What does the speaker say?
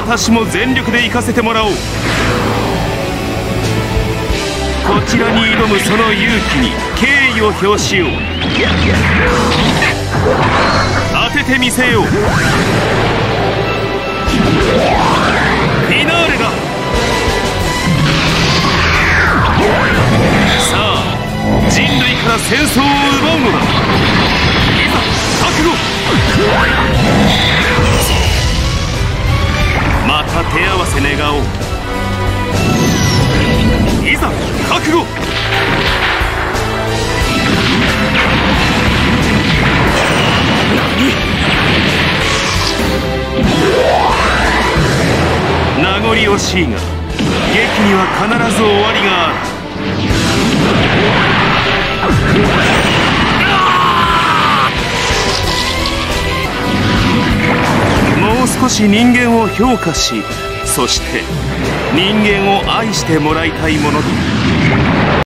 私も全力で行かせてもらおう。こちらに挑むその勇気に敬意を表しよう。当ててみせよう。フィナーレだ。さあ、人類から戦争を奪うのだ。いざ覚悟。また手合わせ願おう。いざ覚悟。名残惜しいが、劇には必ず終わりがある。もう少し人間を評価し、そして人間を愛してもらいたいものだ。